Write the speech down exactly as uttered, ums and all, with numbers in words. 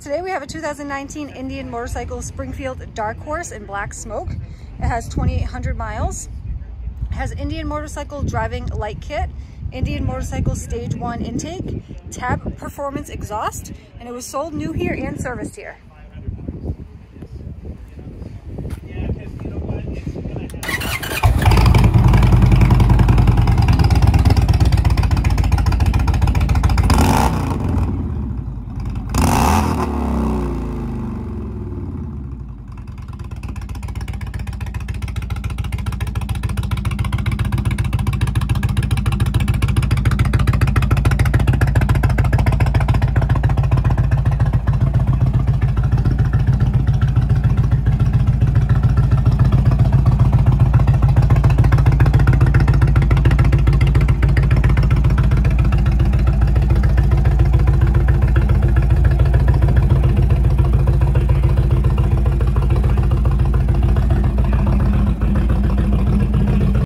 Today we have a two thousand nineteen Indian Motorcycle Springfield Dark Horse in black smoke. It has twenty-eight hundred miles. It has Indian Motorcycle driving light kit, Indian Motorcycle stage one intake, tab performance exhaust, and it was sold new here and serviced here.